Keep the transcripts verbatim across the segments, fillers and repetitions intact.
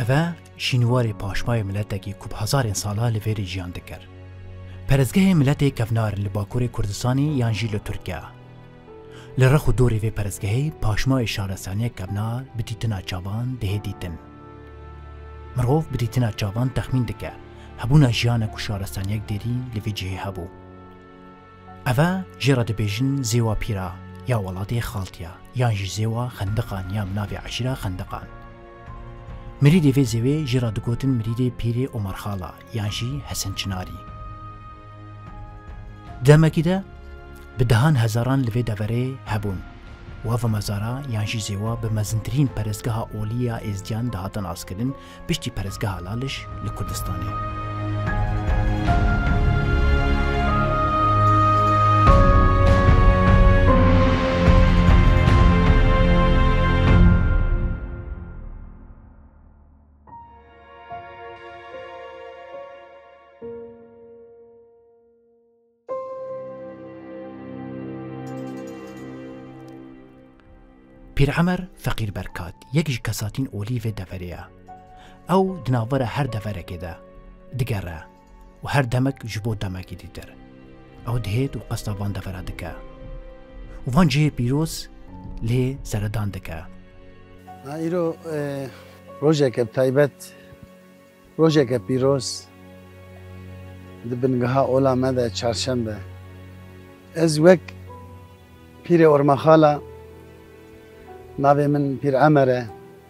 اوه شینوار پاشمای ملتکی کوب هزار ساله لویری جیان دکر. پرزگاه ملت کفنار لباکور کردستانی یان جی لترکیه. لرخ و دوری و پرزگاهی پاشمای شهرستانی کفنار بدیتنا چاوان ده دیتن. مروف بدیتنا چاوان تخمین دکه هبونا جیانه کو شهرستانیک دیرین لوی جهه هبو. اوه جرا دبیجن زیوا پیرا یا ولاتی خالتیا یان جی زیوا خندقان یا مناوی عشیره خندقان. مرید وی زیوی جرا دگوتن مرید پیری عمر خالا یانجی حسن چناری. دمکی ده به دهان هزاران لوی دوره هبون و و مزارا یانجی زیوا به مزنترین پرزگاه اولیا ازدیان دهاتن آسکرین بشتی پرزگاه لالش لکردستانی. پیر عمر فقیر برکات یکیش کساتین اولی و دفریه او دناوره هر دفره که ده دگره و هر دمک جبو دمکی دیتر او دهید و قصد وان دفره دکه و وان جه پیروز لی زردان دکه. ایرو روژه که بتایبت روژه که پیروز دبنگها اولا مده چارشنبه از وک پیر ارمخالا ناوی من پیر عمره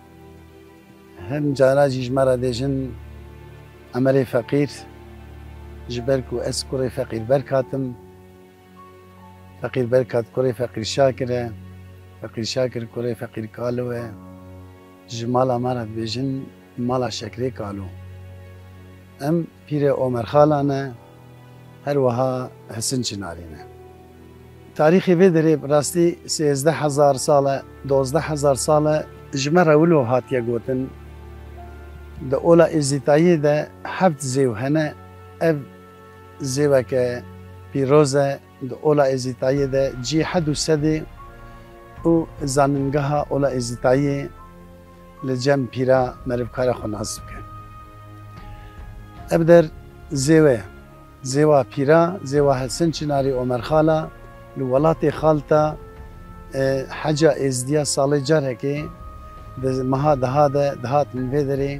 هم جاراجیش مرا دیجن عمر فقیر جبرکو اس کوری فقیر برکاتم فقیر برکات کوری فقیر شاکره فقیر شاکر کوری فقیر کالوه جمالا مرا دیجن مالا شکری کالو ام پیر عمر خالانه هر وها حسن چنارینه. تاریخی وی داره راستی سیزده هزار ساله دوازده هزار ساله جمره ولو هاتیه گوتن ده اولا ازیتایی ده هفت زیو هنه اف زیوه که پیروزه ده اولا ازیتایی ده جی حد و سده و زاننگاه اولا ازیتایی لجم پیرا مرفکار خو نصب کن. اف در زیوه زیوه پیرا زیوه حسن چناری عمر خالا لولات خالتا حاجة ازديا صالي جاركي مها دهاده دهات من فيدري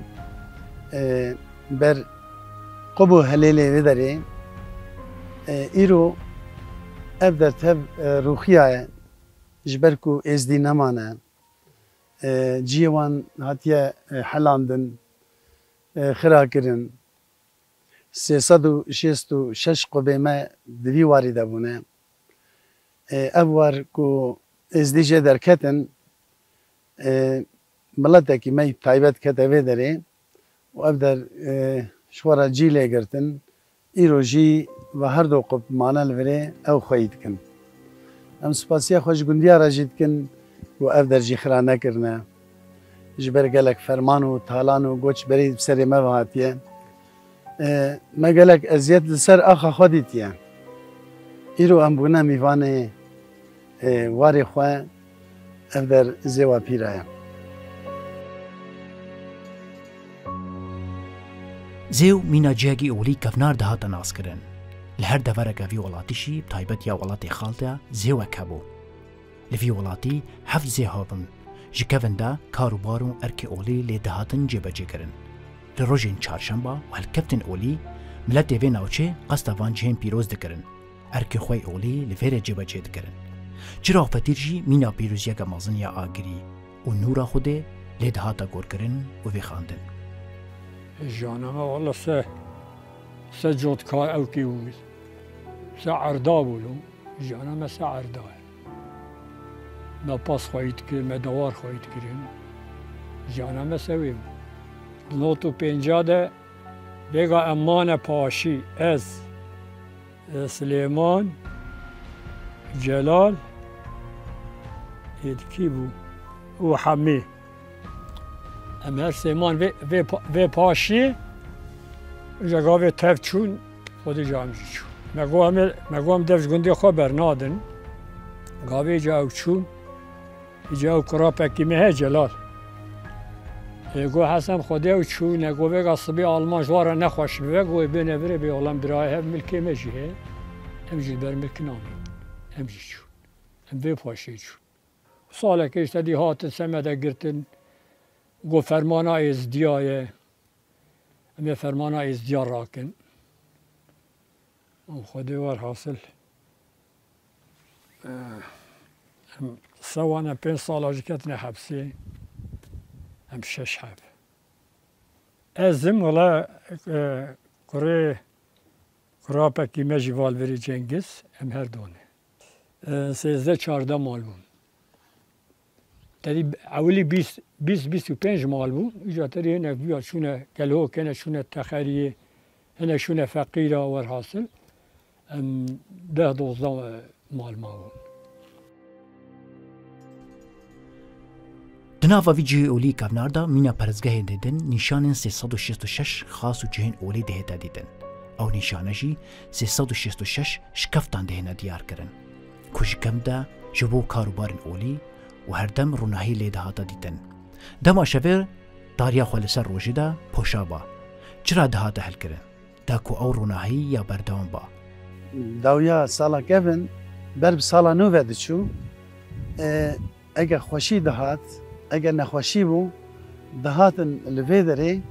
بر قبو هليلي فيدري ايرو ابدر تب روخيا جبركو ازدي نمانا جيوان هاتيا حلاندن خراكرن سيصدو شيستو شش قبيمة دوي وارده بونه اوار کو ازدیجه در کتن ملته کی می تایبت کته و داره و ابدر شورا جی لگرتن ایرو جی و هر دو قب مانل وره او خوید کن ام سپاسیا خوش گندیا را جید کن و ابدر جی خرانه کرنه جبر گلک فرمان و تالان و گوچ برید سر مواتیه ما گلک ازیت لسر آخا خودیتیه ایرو ام بونه میوانه واری خواه افدر زیوا پیرایه. زیو مینا جاگی اولی کفنار دهات ناس کرن. لهر دوره که وی ولاتیشی بتایبت یا ولاتی خالته زیوا کبو. لفی ولاتی هفت زی هاون. جکفن دا کاروبارو ارک اولی لی دهاتن جبه جه کرن. لروجین چارشنبه و هل کفتن اولی ملت وی ناوچه قصد وان جهن پیروز دکرن. ارک خوی اولی لفیر جبه جه دکرن. چرا فتیر جی مینا پیروزیه که مازن یا آگری و نورا خوده لیده تا گور کرن و بخاندن. جانم والله سه سه جود کار او کی بود سه عردا بولم جانم سه عردا ما پاس خواهید که مدوار خواهید کریم جانم سویم نوتو پنجاده بگا امان پاشی از سلیمان جلال کی بود و حمی امیر سلیمان و پاشی جگاوی تف چون خودی جامجی چون مگو هم دفت گندی خواه برنادن گاوی جاو چون جاو کرا پکی مه جلال گو حسن خدا و چونه گو بگا صبی آلمان جوارا نخوش بگو گو بینه بره بی آلمان برای هم ملکی مجیه هم جید بر ملک نامی هم جید چون هم بی پاشه چون ساله که اشتدی هاتن سمده گرتن گو فرمانا ازدیایه هم فرمانا ازدیا راکن هم خدا وار حاصل هم سوانا پین ساله جکتن حبسی هم شش حب ازم ولا کره کراپا کی مجی والوری جنگیز هم هر دونه سیزده چارده مال بون تدی اولی بیست بیست بیست و پنج مال بون ایجا تری هنک بیا شونه گلو کنه شونه تخریه هنک شونه فقیره ور حاصل هم ده دوزده مال ما بون دناوا وی جهه اولی کافناردا مینا پرزگاه دیدن نشان سیصد و شصت و شش خاص و جهن اولی دهتا دیدن او نشانه جی سیصد و شصت و شش شکفتان دهنا دیار کرن کش کم دا جبو کاروبارن اولی و هر دم روناهی لیده هاتا دیدن دما شویر داریا خوالسر روژی دا پوشا با چرا دهاتا هل کرن دا کو او روناهی یا بردوان با داویا سالا کفن برب سالا نو وید چو اگه خوشی دهات اگر نخوشی بو دهاتن لوی داره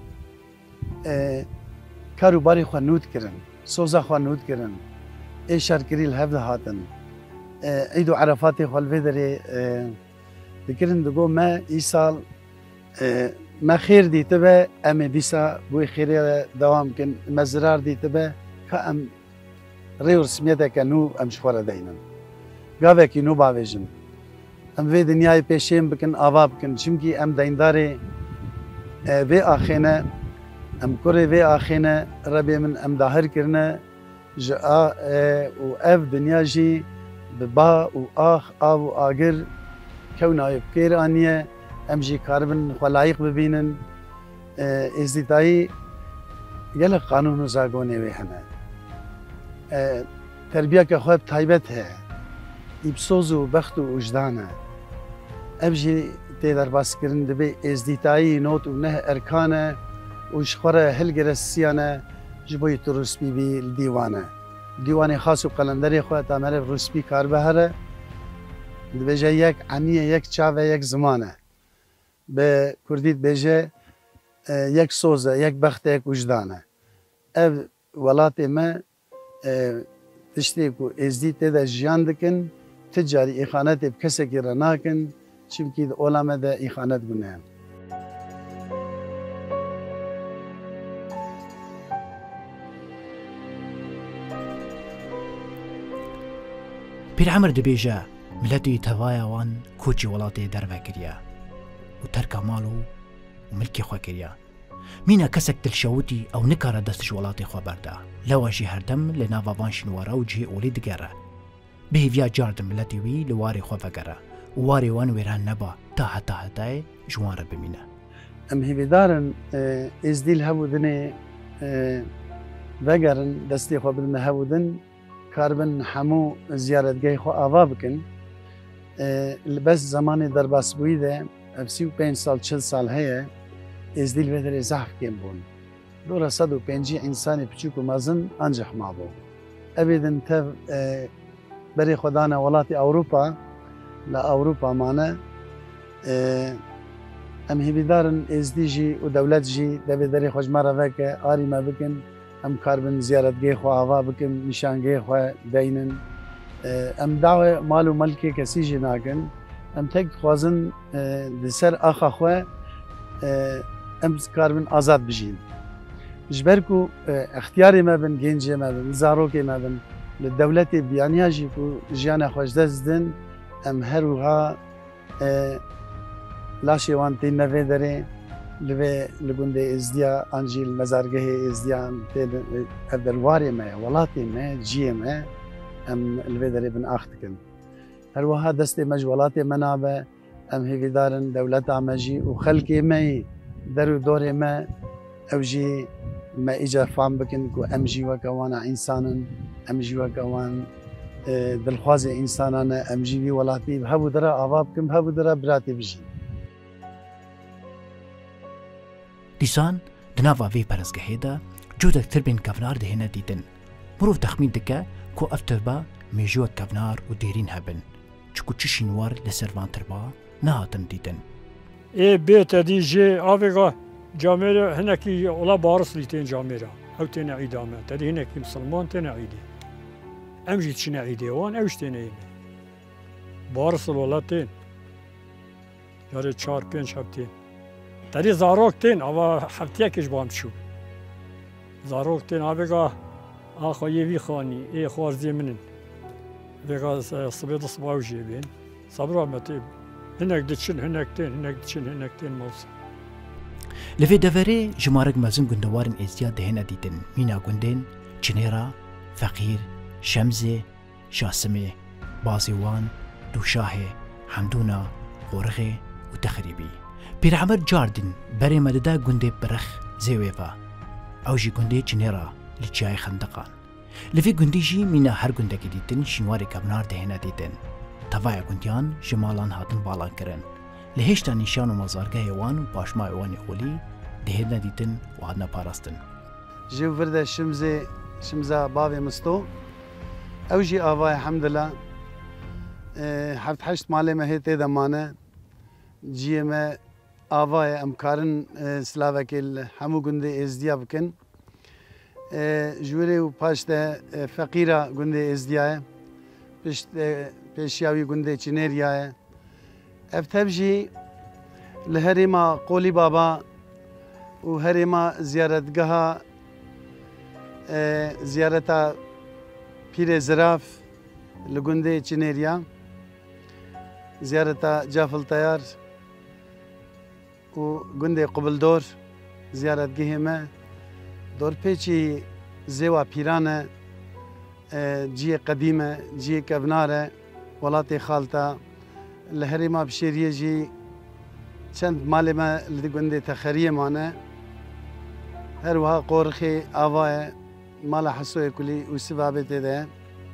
کاروباری خوا نود کرن سوزا خوا نود کرن ای شرکری الهف دهاتن ایدو عرفاتی خوا لوی داره دکرن دگو ما ای سال ما خیر دیته به ام دیسا بوی خیری دوام کن مزرار دیته به که ام ریو رسمیت که نو ام شخوره دینن گاوه که نو باویجن ام وی دنیای پیشیم بکن آوا بکن چونکی ام دینداری وی آخینه ام کره وی آخینه ربی من ام داهر کرنه جا و اف دنیا جی ببا و آخ آو و آگر کونای بکیر آنیه ام جی کاربن خلایق ببینن ازدیتایی گل قانون و زاگونه وی همه تربیه که خواب تایبت ہے ایبسوز و بخت و وجدانه ابجی تیدر باس کرن دبی ازدیتایی نوت و نه ارکانه و شخوره هلگر سیانه جبوی تو رسمی بی دیوانه دیوانه خاص و قلندری خواه تامره رسمی کار بهره دبیجه یک عنیه یک چاوه یک زمانه به کردیت بیجه یک سوزه یک بخت یک وجدانه اف ولاتی ما تشتی کو ازدی تیدا جیان دکن تجاری اخانت بکسی که را ناکن چونکی اولامه دا اخانت گونه پیر عمر دبیجه ملتی توایا وان کوچی ولاتی درو کریا و ترکا مالو و ملکی خواه کریا مینا کسک دلشوتی او نکاره دستش ولاتی خواه برده لواجی هردم لناوا وان شنوارا و جه اولی دگره به هیویا جارد ملتی وی لواری خواه وگره و واری وان ویران نبا تا حتا حتای جوان را بمینه ام هیویدارن ازدیل هبودن وگرن دستی خواه بدن هبودن کاربن همو زیارتگاه خواه آوا بکن بس زمان درباس بویده سی و پنج سال چل سال هیه ازدیل بدر زحف کم بون دورا صد و پنجی انسان پچوک و مزن انجح ما بو ابیدن تف بری خدانه ولات اوروپا لا اوروپا مانه ام هیویدارن ازدی جی و دولت جی دبی دری خوشمارا وکه آری ما بکن ام کاربن زیارتگاه خواه آوا بکن نشانگاه خواه دینن ام دعوه مال و ملکی کسی جی ناکن ام تک خوازن دسر آخا خواه ام کاربن آزاد بجین جبرکو اختیاری ما بن گنجی ما بن زاروکی ما بن للدولت بیانیا جی کو جیان خوش دست دن ام هر وها لاشی وان تین نوی داره لوی لگونده ازدیا انجیل مزارگه ازدیا افدلواری ما ولاتی ما جی ما ام لوی داره بن آخت کن هر وها دست مجولاتی منابه ام هیویدارن دولت آمجی و خلقی ما درو دور ما او جی ما اجا فهم بکن کو ام جی وکوانا انسانن ام جی وکوان دلخواز انسانانه ام جی وی ولاتی هبو درا آواب کم هبو درا براتی بجین دیسان دناوا وی پرزگهی دا جودک تر بین کفنار دهینه دیدن. مروف تخمین دکه که افتربا میجو کفنار و دیرین هبن. چکو چشینوار لسروان تربا نهاتن دیدن. ای بیت دی جه آویگا جامعه هنکی اولا بارس لیتین جامعه او تین عیدامه تدی هنکی مسلمان تین عیدی امجید چین عیدی وان اوش تین عیدی بارس الولاتین یاره چار پنج هفتین تدی زاروک تین اما هفتیه کش بام شو زاروک تین آویگا آخوا یوی خانی ای خوارزی منن آویگا صبیت صباو جیبین صبر آمتی هنک دچین هنک تین هنک دچین هنک تین موسا لفی دوره جمارک مزن گندوارن ازدیاد دهنه دیدن مینا گندین چنیرا، فقیر، شمزه، شاسمه، بازیوان، دوشاه، حمدونا، غورغه و تخریبی. پیر عمر جاردن بری مددا گنده برخ زیویفا اوجی گنده چنیرا لجای خندقان. لفی گندی جی مینا هر گنده که دیدن شنوار کبنار دهنه دیدن. توای گندیان جمالان هاتن بالان کرن. لهشتا نشان و مزارگاه وان و پاشما وان اولی دهنه دیدن و هدنا پاراستن. جو ورده شمزه شمزه بابي مستو اوجي آوای حمدلله هفت هشت ماله ما هيت دمانه جي ما آوای امکارن سلاوك همو گنده ازدیا بکن جوری و پاشته فقیره گنده ازدیاه پشت پیشیاوی گنده چنیریاه افتبجي لهرما قولي بابا وهرما زيارتگاه زيارتا پیر زراف لگنده چنیریا زيارتا جافل تیار و گنده قبل دور زيارتگاه ما دور پیچی زیوا پیرانه جی قدیمه جی کبناره ولاتي خالتا لهرما بشيريه جي چند مال ما لگنده تخریه مانه هر وها قورخي آواه مال حسوه كلي وسبابته ده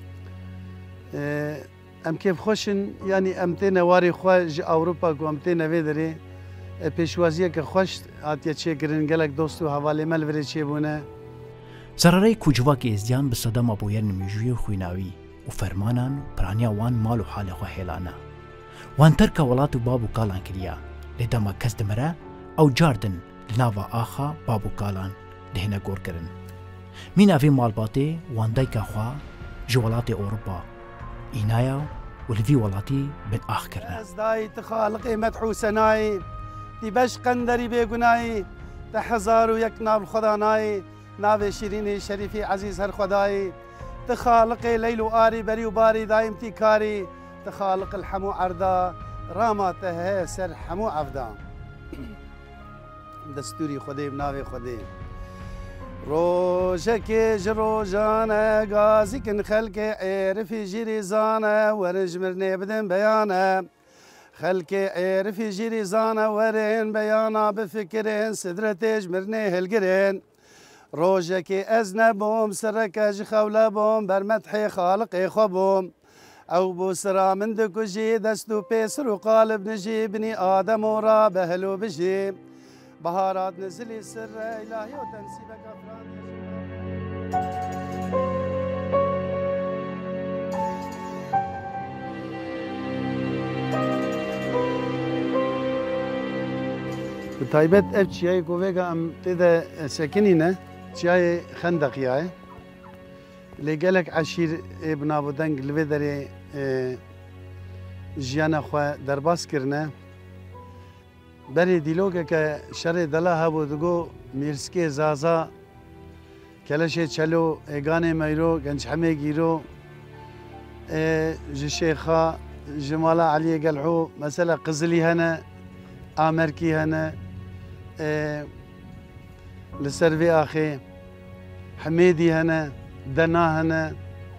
ام كيف خوشن يعني امتين واري خواج اوروبا كو امتين ويدري پیشوازیه که خوش آتیا چه گرنگلک دوستو حواله مل وری چه بونه زراره کوجواک ازدیان به صدام ابویر نمیجوی خویناوی و فرمانان پرانیا وان مال و حال خو هیلانا وان ترک ولات و بابو کالان کریا لدما کس دمره او جاردن لناوا آخا بابو کالان دهنه گور کرن مين أفي مالباتي وان دايكا خوا جوالاتي أوروبا إينايا والفي ولاتي بن آخ كرنا أزداي تخالقي مدحو سناي دي باش قندري بيقناي تحزار ويكنا بالخداناي ناوي شيريني شريفي عزيز هر خداي تخالقي ليل وآري بري وباري دايم تيكاري تخالق الحمو عردا راما تهسر حمو عفدا دستوري خدي بناوي خدي روشك جروجانا غازي كن خلك عرفي جيري زانا ورج مرني بدن بيانا خلك عرفي جيري زانا ورين بيانا بفكرين سدرتج مرني هالقرين روجك أزنبهم سرك جخولة بوم برمدحي خالقي خبوم أو بوسرا من دكوجي دستو بيسر وقالب نجي بني آدم ورا بهلو بجي بهارات نزلي سر إلهي وتنسيبك أفراد بتايبت اف شيء كوفيغا ام تدا ساكنينه شيء خندق ياي اللي قالك عشير ابن ابو دنگ لفدري جيانا خو درباس كرنا بري ديلوكا كشري دلا هبو دغو ميرسكي زازا كلاشي چلو اغاني ميرو گنج حمي گيرو جشيخا جمالا علي قلعو مثلا قزلي هنا امركي هنا لسرفي اخي حميدي هنا دنا هنا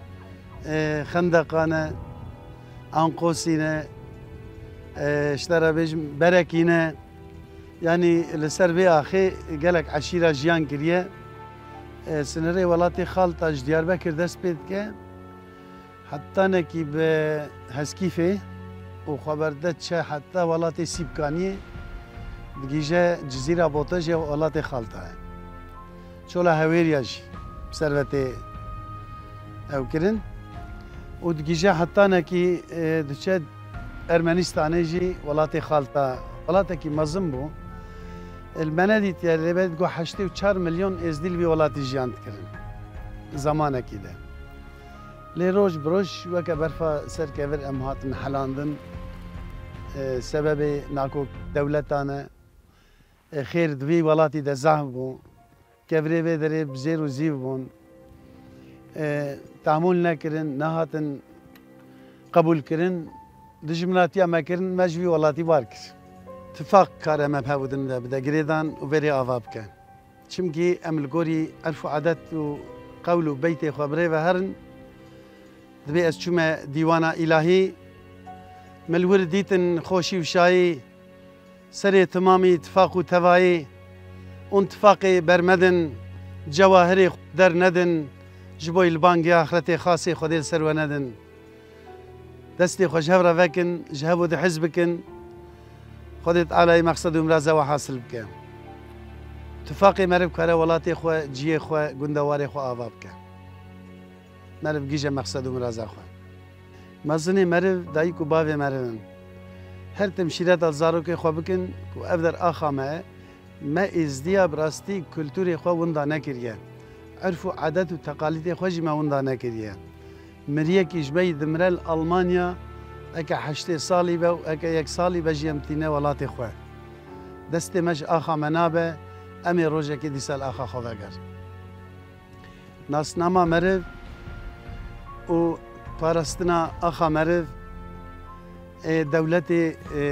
خندقانا انقوسينا اشترى بيجم بركينا يعني لسرفي اخي قالك عشيره جيان كريه سنري ولاتي خالطه ديار بكر دست بيتك حتى نكي بهسكيفه وخبردت حتى ولاتي سيبكانيه دگیجه جزیره بوتج و ولات خالته چولا هویریاج ثروت او کرن و دگیجه حتی نکی دچه ارمنستان جی ولات خالته ولات کی مزم بو المنادی تیاری بید گو هشت و چهار میلیون ازدیل بی ولات جیاند کرن زمانه کی ده لی روز بروش وکه برفا سر کور امهاتن حلاندن سبب ناکو دولتانه خیر دوی ولاتی ده زهم بون کبری به دره بزیر و زیو بون تعامل نکرن نهاتن قبول کرن دجمناتی ما کرن مجوی ولاتی وار کر اتفاق کار ما بهودن ده بده گریدان و بری آواب کن چمکی املگوری عرف و عادت و قول و بیت خبره و هرن دبی از چوم دیوانا الهی ملور دیتن خوشی و شایی سر تمامی اتفاق و توایی اون اتفاق برمدن جواهر در ندن جبوی البانگی آخرت خاصی خودی سر و ندن دستی خوش هفره وکن جهبو ده حزب کن خودت علی مقصد و مرازه و حاصل بکن اتفاق مرب کاره ولاتی خو جیه خو گندواری خو آواب کن مرب گیجه مقصد و مرازه خو مزنی مرب دایی کو باوی مربن هر تمشیرات الزارو که خو بکن کو افدر آخا ما ما ازدیا براستی کلتوری خو وندا نکریه عرف و عادت و تقالید خو جما وندا نکریه مریه کی جبی دمرل آلمانیا اکه هشت سالی با اکه یک سالی بجیم تینه ولات خو دست مش آخا منابه امی روزه که دیسال آخا خو بگر ناسنامه مرب و پارستنا آخا مرد دولت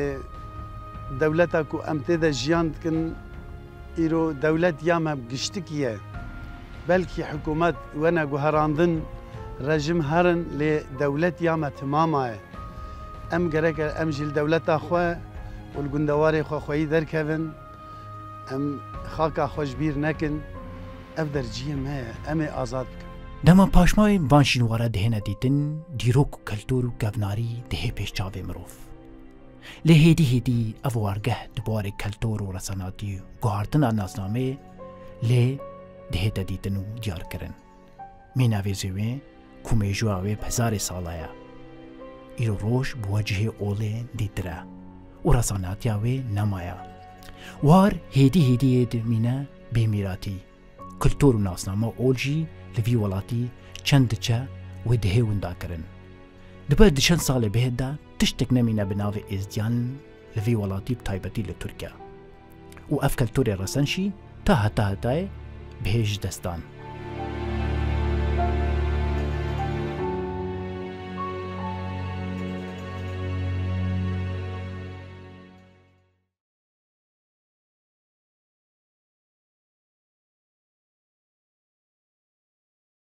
دولتا کو امتدا جیاند کن ایرو دولت یام گشتکیه بلکی حکومت ونا گوهراندن رژیم هرن لی دولت یام تمامه ام گرک ام جل دولتا خو والگندواری خو خویی درکون ام خاکا خوشبیر نکن اف در جیم های ام آزاد بکن دما پاشمای وانشینوارا دهنه دیتن دیروک و کلتور و گوناری ده پیش چاوه مروف. لی هیدی هیدی اوارگه دوباره کلتور و رساناتی و گوهارتن ناسنامه لی ده دیتن و دیار کرن. می نویزوه کمی جواوه پزار سالایا. ایرو روش بوجه اوله دیتره و رساناتیاوه نمایا. وار هیدی هیدی درمینه بیمیراتی. کلتور و ناسنامه اولجی لوی ولاتی چند چه و دهه وندا کرن. دبر دشن سال بهدا تشتک نمینه بناو ازدیان لوی ولاتی بتایبتی لترکیه. و اف کلتور رسانشی تا هتا هتای بهش دستان.